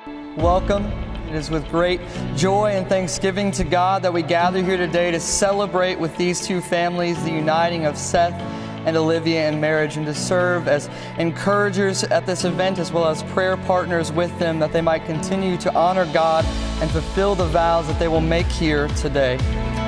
Welcome. It is with great joy and thanksgiving to God that we gather here today to celebrate with these two families the uniting of Seth and Olivia in marriage, and to serve as encouragers at this event as well as prayer partners with them, that they might continue to honor God and fulfill the vows that they will make here today.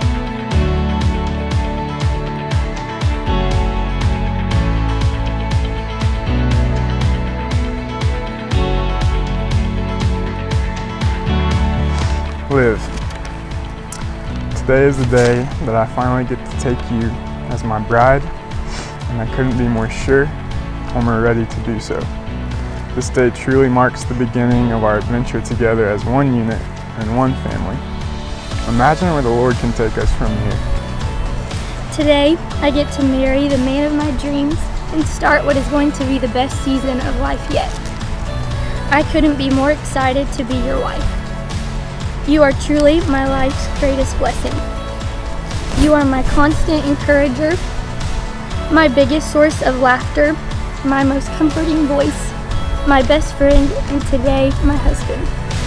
Liv, today is the day that I finally get to take you as my bride, and I couldn't be more sure when we're ready to do so. This day truly marks the beginning of our adventure together as one unit and one family. Imagine where the Lord can take us from here. Today, I get to marry the man of my dreams and start what is going to be the best season of life yet. I couldn't be more excited to be your wife. You are truly my life's greatest blessing. You are my constant encourager, my biggest source of laughter, my most comforting voice, my best friend, and today, my husband.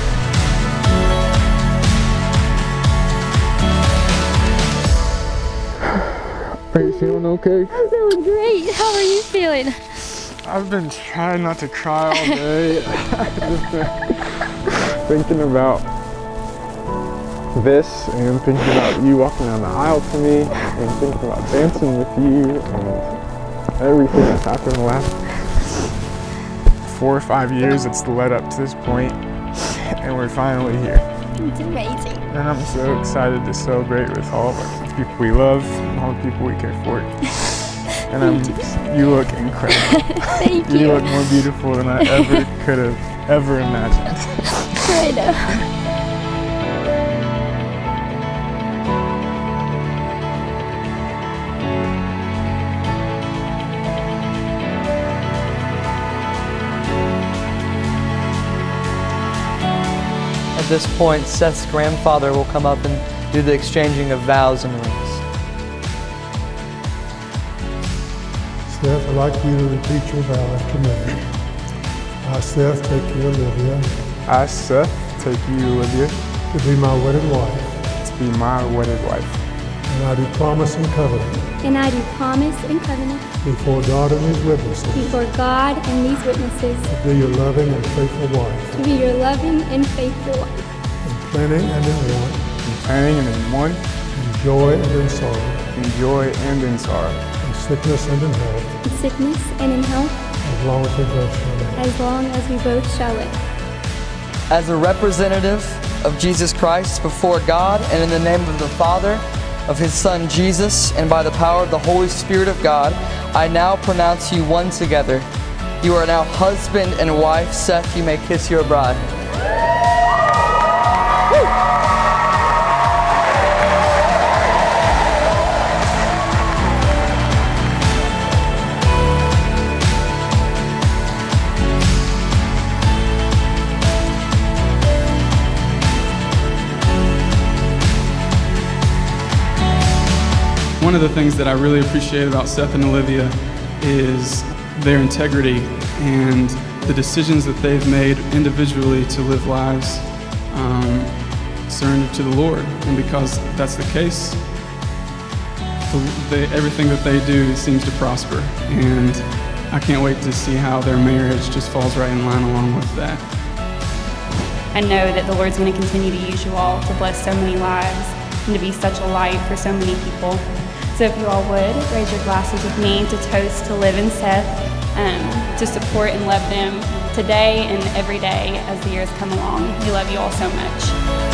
Are you feeling okay? I'm feeling great. How are you feeling? I've been trying not to cry all day. I've just been thinking about this and thinking about you walking down the aisle to me and thinking about dancing with you and everything that's happened the last 4 or 5 years. It's led up to this point and we're finally here. It's amazing. And I'm so excited to celebrate with all the people we love and all the people we care for. And you look incredible. Thank you. You look more beautiful than I ever could have ever imagined. I know. At this point, Seth's grandfather will come up and do the exchanging of vows and rings. Seth, I'd like you to repeat your vow after me. I, Seth, take you, Olivia, I, Seth, take you, Olivia, to be my wedded wife. to be my wedded wife. And I do promise and covenant And I do promise and covenant before God and these witnesses before God and these witnesses to be your loving and faithful wife, to be your loving and faithful wife, in plenty and in want, In planning and in one, in joy and in sorrow, in joy and in sorrow, in sickness and in health, in sickness and in health, as long as we both shall live. as long as we both shall live. As a representative of Jesus Christ before God, and in the name of the Father, of His Son Jesus, and by the power of the Holy Spirit of God, I now pronounce you one together. You are now husband and wife. Seth, you may kiss your bride. One of the things that I really appreciate about Seth and Olivia is their integrity and the decisions that they've made individually to live lives surrendered to the Lord. And because that's the case, everything that they do seems to prosper. And I can't wait to see how their marriage just falls right in line along with that. I know that the Lord's going to continue to use you all to bless so many lives and to be such a light for so many people. So if you all would, raise your glasses with me to toast to Liv and Seth, to support and love them today and every day as the years come along. We love you all so much.